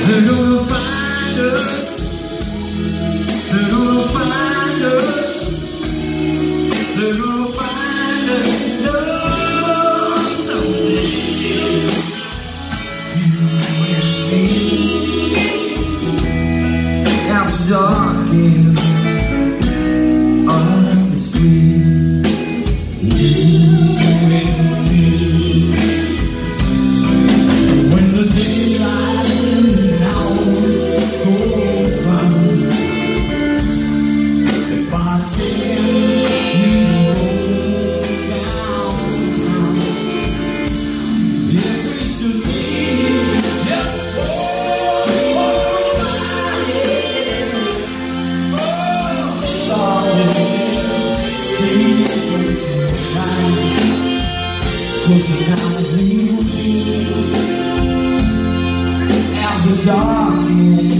They're gonna find us. They're gonna find us. They're gonna find us. No, someday. You and me. After dark and on the street. You and me. When the daylight goes round, if I tell you go downtown, if we should be just for my head, oh, darling, please don't cry, 'cause tonight we will be. After dark.